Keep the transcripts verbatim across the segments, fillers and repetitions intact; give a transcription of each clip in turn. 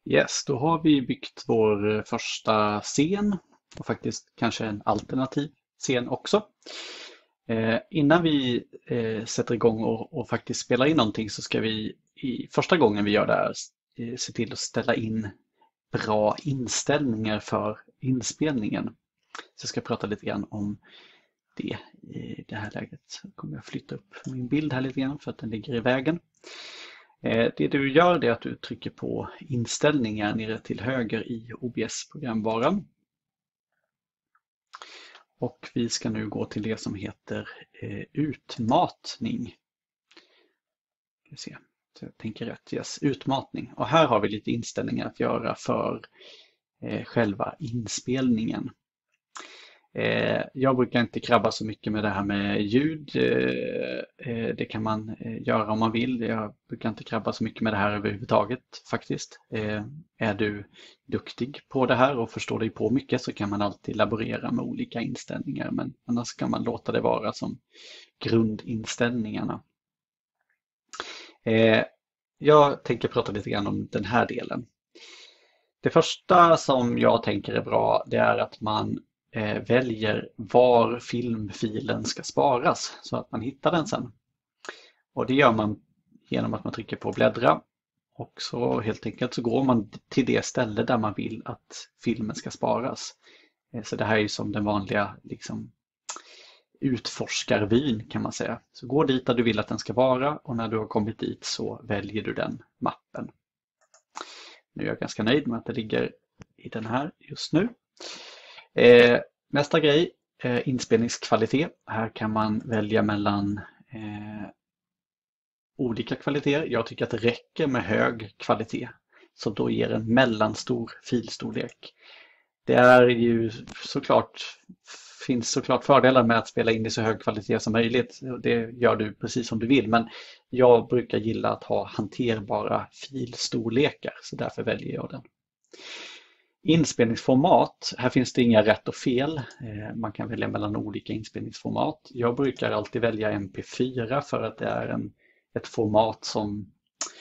Yes, då har vi byggt vår eh, första scen och faktiskt kanske en alternativ scen också. Eh, innan vi eh, sätter igång och, och faktiskt spelar in någonting så ska vi i första gången vi gör det här eh, se till att ställa in bra inställningar för inspelningen. Så jag ska prata lite grann om det i det här läget. Så kommer jag flytta upp min bild här lite grann för att den ligger i vägen. Det du gör är att du trycker på inställningar nere till höger i O B S-programvaran. Och vi ska nu gå till det som heter utmatning. Ska vi se. Så jag tänker rätt. Yes, utmatning. Och här har vi lite inställningar att göra för själva inspelningen. Jag brukar inte krabba så mycket med det här med ljud. Det kan man göra om man vill. Jag brukar inte krabba så mycket med det här överhuvudtaget faktiskt. Är du duktig på det här och förstår dig på mycket så kan man alltid laborera med olika inställningar. Men annars kan man låta det vara som grundinställningarna. Jag tänker prata lite grann om den här delen. Det första som jag tänker är bra, det är att man väljer var filmfilen ska sparas så att man hittar den sen. Och det gör man genom att man trycker på bläddra och så helt enkelt så går man till det ställe där man vill att filmen ska sparas. Så det här är ju som den vanliga liksom, utforskarvyn kan man säga. Så gå dit där du vill att den ska vara och när du har kommit dit så väljer du den mappen. Nu är jag ganska nöjd med att det ligger i den här just nu. Eh, nästa grej, eh, inspelningskvalitet. Här kan man välja mellan eh, olika kvaliteter. Jag tycker att det räcker med hög kvalitet. Så då ger en mellanstor filstorlek. Det är ju såklart, finns såklart fördelar med att spela in i så hög kvalitet som möjligt. Det gör du precis som du vill. Men jag brukar gilla att ha hanterbara filstorlekar. Så därför väljer jag den. Inspelningsformat, här finns det inga rätt och fel. Man kan välja mellan olika inspelningsformat. Jag brukar alltid välja M P fyra för att det är en, ett format som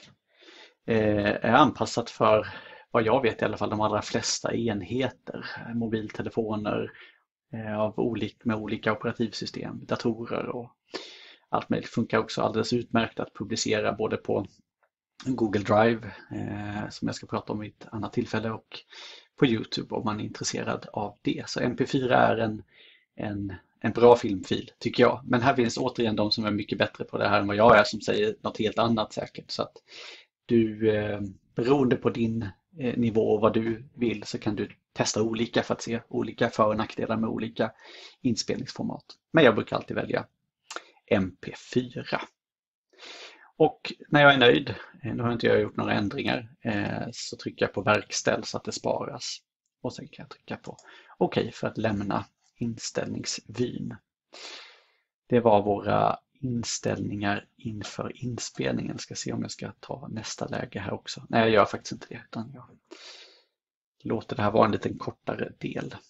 är anpassat för, vad jag vet i alla fall, de allra flesta enheter. Mobiltelefoner av olik, med olika operativsystem, datorer och allt möjligt. Funkar också alldeles utmärkt att publicera både på Google Drive, eh, som jag ska prata om i ett annat tillfälle, och på YouTube om man är intresserad av det. Så M P fyra är en, en, en bra filmfil tycker jag. Men här finns återigen de som är mycket bättre på det här än vad jag är som säger något helt annat säkert. Så att du, eh, beroende på din eh, nivå och vad du vill så kan du testa olika för att se olika för- och nackdelar med olika inspelningsformat. Men jag brukar alltid välja M P fyra. Och när jag är nöjd, nu har inte jag gjort några ändringar, så trycker jag på verkställ så att det sparas. Och sen kan jag trycka på OK för att lämna inställningsvyn. Det var våra inställningar inför inspelningen. Jag ska se om jag ska ta nästa läge här också. Nej, jag gör faktiskt inte det utan jag låter det här vara en liten kortare del.